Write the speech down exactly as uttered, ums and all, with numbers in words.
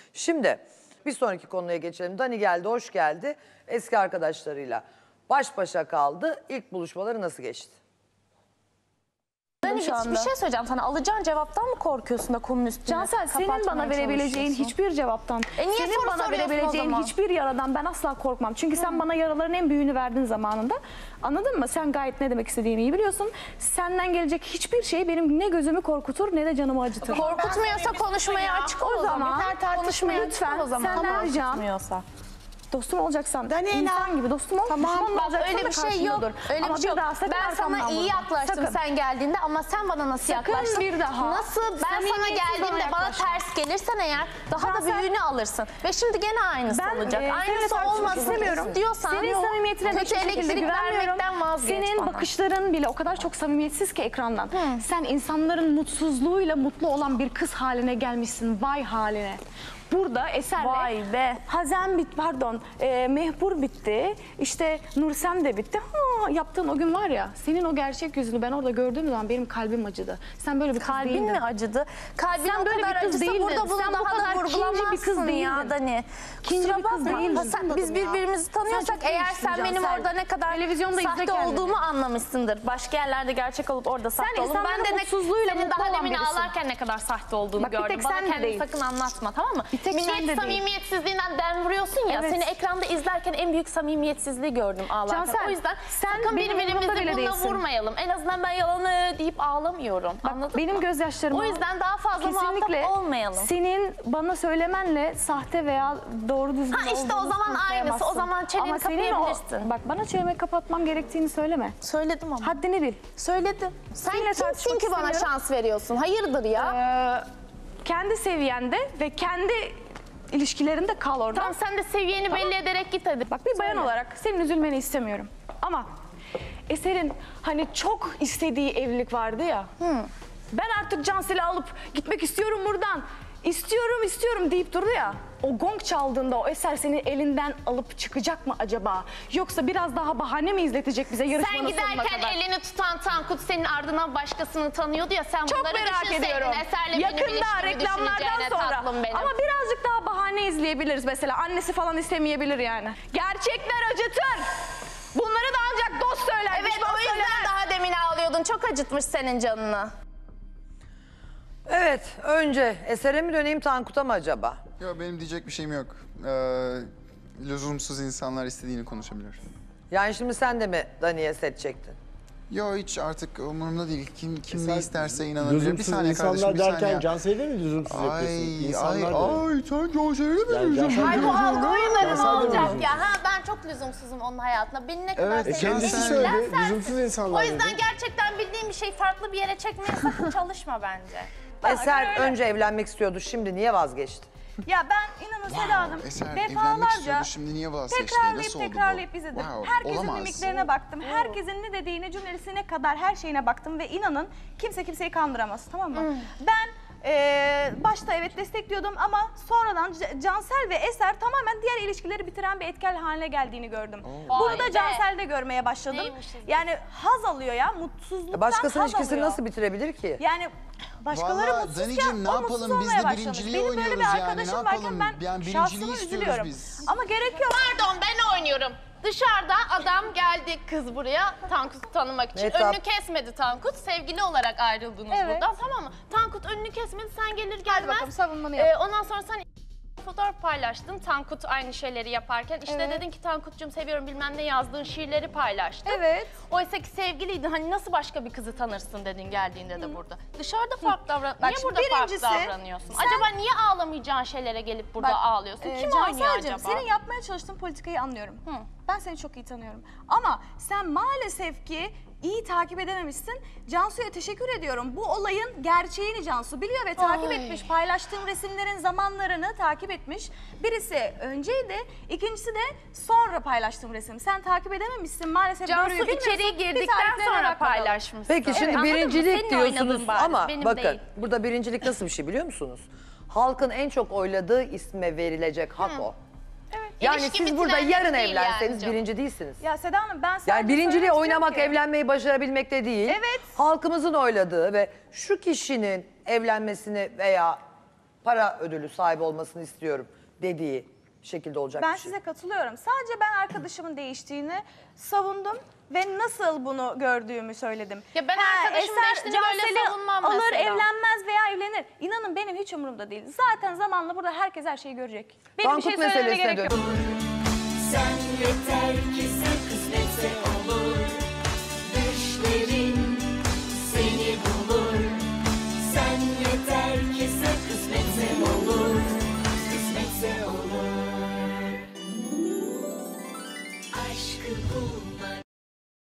Şimdi bir sonraki konuya geçelim. Dani geldi, hoş geldi. Eski arkadaşlarıyla baş başa kaldı. İlk buluşmaları nasıl geçti? Dani bir, bir şey söyleyeceğim sana. Alacağın cevaptan mı korkuyorsun da konunun üstüne Cansel, senin bana verebileceğin hiçbir cevaptan, E niye senin soru bana soruyorsun verebileceğin hiçbir yaradan ben asla korkmam. Çünkü sen bana yaraların en büyüğünü verdin zamanında. Anladın mı? Sen gayet ne demek istediğini iyi biliyorsun. Senden gelecek hiçbir şey benim ne gözümü korkutur ne de canımı acıtır. Korkutmuyorsa konuşmaya açık ol O zaman tartışmaya lütfen o zaman. senden ricam, Korkutmuyorsa. dostum olacaksan Daniela. insan gibi dostum ol. Tamam, düşman bak olacaksan öyle da bir şey yok. karşımda dur. Öyle Ama bir şey yok. daha sakın Ben sana arkamdan iyi vurma. yaklaştım Sakın. sen geldiğinde ama sen bana nasıl Sakın yaklaştın? bir daha Nasıl? Ben sana samimiyetsiz geldiğimde bana bana yaklaşma. ters gelirsen eğer daha da Cansel, büyüğünü alırsın. Ve şimdi gene aynısı Ben olacak. e, seninle Aynısı tartışmak olmasın istemiyorum. diyorsan Senin samimiyetine kötü hiçbir şekilde elektrik güvenmiyorum. vermekten vazgeç Senin bana. bakışların bile o kadar çok samimiyetsiz ki ekrandan. Sen insanların mutsuzluğuyla mutlu olan bir kız haline gelmişsin. Vay haline. Burada Eser'le Vay be. Hazem bit, pardon, e, Mehbur bitti. İşte Nursem de bitti. Ha, yaptığın o gün var ya, senin o gerçek yüzünü ben orada gördüğüm zaman benim kalbim acıdı. Sen böyle bir kız Kalbin değildin. mi acıdı? Kalbin Sen o böyle kadar bir kız acısa değildin. burada bunu Sen bu daha kadar da kinci bir kız vurgulamazsın ya değildin. Dani. Kinci Kusura bir kız bakma. değildin. Ha, sen- Biz birbirimizi tanıyorsak çok eğer değiştin sen benim Cansel. orada ne kadar Televizyonda izle sahte kendini. olduğumu anlamışsındır. Başka yerlerde gerçek olup orada sahte olup. insanların Ben de ne, mutsuzluğuyla senin mutlu daha olan demin birisin. ağlarken ne kadar sahte olduğunu Bak, bir gördüm. tek Bana sen de kendini değil. sakın anlatma, tamam mı? Bir tek sen de Milliyet değil. samimiyetsizliğinden den vuruyorsun ya. Evet. Seni ekranda izlerken en büyük samimiyetsizliği gördüm ağlarken. Cansel, o yüzden sen sakın benim umurumda birbirimizi bile bununla değilsin. vurmayalım. En azından ben yalanı deyip ağlamıyorum. Bak, Anladın benim mı? gözyaşlarım O yüzden daha fazla kesinlikle muhatap olmayalım. senin bana söylemenle sahte veya doğru düzgün Ha, işte o olduğunu zaman kanıtlayamazsın. aynısı. O zaman çeneni Ama senin kapayabilirsin. O, bak bana çenemi kapatmam gerektiğini söyleme. Söyledim ama. Haddini bil. Söyledim. Sen Seninle kimsin tartışmak ki bana istemiyorum. şans veriyorsun? Hayırdır ya? Ee, kendi seviyende ve kendi ilişkilerinde kal orada. Tamam, sen de seviyeni belli ederek git hadi. Bak, bir bayan Söyle. olarak senin üzülmeni istemiyorum. Ama Eser'in hani çok istediği evlilik vardı ya. Ben artık Cansel'i alıp gitmek istiyorum buradan. İstiyorum istiyorum deyip durdu ya. O gong çaldığında o Eser seni elinden alıp çıkacak mı acaba? Yoksa biraz daha bahane mi izletecek bize yarışmanın Sen sonuna giderken kadar? elini tutan Tankut senin ardından başkasını tanıyordu ya, sen Çok bunları merak düşünseydin ediyorum. Eser'le benim Yakında ilişkimi reklamlardan düşüneceğine sonra. tatlım benim. Ama birazcık daha bahane izleyebiliriz mesela. Annesi falan istemeyebilir yani. Gerçekler acıtır. Bunları da ancak dost söyler. Evet, düşman o yüzden söylemez. daha demin ağlıyordun. Çok acıtmış senin canını. Evet, önce Eser'e mi döneyim Tankut'a mı acaba? Yok, benim diyecek bir şeyim yok. Ee, lüzumsuz insanlar istediğini konuşabilir. Yani şimdi sen de mi Dani'ye set çektin? Yo, hiç artık umurumda değil. Kim kim Sen ne isterse inanabilir. Bir lüzumsuz saniye insanlar kardeşim, bir derken saniye. Cansel'e mi lüzumsuz Ay, yapıyorsun? ay, İnsanlar da. ay, sen Cansel'e mi Yani lüzumsuz Cansel- Ay, bu algı oyunları mı Cansel de olacak lüzumsuz. ya? Ha, ben çok lüzumsuzum onun hayatına. Beni ne kadar Evet, E seviyorsun. kendisi Cansel- söyledi, Sen sensin. lüzumsuz insanlar O yüzden dedi. gerçekten bildiğim bir şeyi farklı bir yere çekmeye sakın çalışma bence. Eser önce evlenmek istiyordu, şimdi niye vazgeçti? Ya ben inanın Seda Hanım Eser evlenmek defalarca istiyordu, şimdi niye vazgeçti? tekrarlayıp Nasıl oldu bu? tekrarlayıp izledim. Wow, Herkesin olamaz. mimiklerine baktım. Herkesin ne dediğine, cümlesine kadar her şeyine baktım ve inanın kimse kimseyi kandıramaz, tamam mı? Ben eee, başta evet destekliyordum ama sonradan C- Cansel ve Eser tamamen diğer ilişkileri bitiren bir etken haline geldiğini gördüm. Bunu Vay da be. Cansel'de görmeye başladım. Neymişiz biz? Yani haz alıyor ya, mutsuzluktan Başkasının haz ilişkisini alıyor. nasıl bitirebilir ki? Yani başkaları Vallahi mutsuzken Danicim, ne o mutsuz yapalım? Biz de olmaya başlamış. birinciliği Benim böyle oynuyoruz bir yani, arkadaşım ne varken yapalım? ben Yani şahsıma birinciliği istiyoruz üzülüyorum. biz. Ama gerek yok. Pardon, ben oynuyorum. Dışarıda adam geldi kız buraya Tankut'u tanımak için. Ne tat- Önünü kesmedi Tankut. Sevgili olarak ayrıldınız Evet. buradan, tamam mı? Tankut önünü kesmedi, sen gelir Hadi gelmez. bakalım, savunmanı yap. Ee, ondan sonra sen fotoğraf paylaştın Tankut aynı şeyleri yaparken. İşte Evet. dedin ki Tankut'cum seviyorum bilmem ne, yazdığın şiirleri paylaştın. Evet. Oysa ki sevgiliydin, hani nasıl başka bir kızı tanırsın dedin geldiğinde de burada. Dışarıda farklı davran. Bak Niye şimdi burada birincisi, farklı davranıyorsun? sen- Acaba niye ağlamayacağın şeylere gelip burada Bak, ağlıyorsun? Ee, Kim oynuyor Cansel'cim, acaba? senin yapmaya çalıştığın politikayı anlıyorum. Ben seni çok iyi tanıyorum. Ama sen maalesef ki iyi takip edememişsin. Cansu'ya teşekkür ediyorum. Bu olayın gerçeğini Cansu biliyor ve takip Ay. etmiş. Paylaştığım resimlerin zamanlarını takip etmiş. Birisi önceydi, ikincisi de sonra paylaştığım resim. Sen takip edememişsin maalesef. Cansu doğruyu bilmiyorsun. içeriği Bir girdikten tariflerine sonra bak bakalım. paylaşmışsın. Peki şimdi Evet, anladın mı? birincilik Senin diyorsunuz oynadığın bariz, ama benim bakın değil. burada birincilik nasıl bir şey biliyor musunuz? Halkın en çok oyladığı isme verilecek hak o. Evet. Yani İlişki siz burada bitirenlik yarın değil evlenseniz yani canım. birinci değilsiniz. Ya Seda Hanım ben sadece Yani birinciliği söylemek oynamak, istiyorum ki- evlenmeyi başarabilmekte değil. Evet. Halkımızın oyladığı ve şu kişinin evlenmesini veya para ödülü sahibi olmasını istiyorum dediği şekilde olacak Ben bir şey. size katılıyorum. Sadece ben arkadaşımın değiştiğini savundum ve nasıl bunu gördüğümü söyledim. Ya ben arkadaşımın Eser değiştiğini böyle Cansel'i savunmam alır, mesela. evlenmez veya evlenir. İnanın benim hiç umurumda değil. Zaten zamanla burada herkes her şeyi görecek. Benim bir Tankut şey söylememe meselesine gerek yok. dön.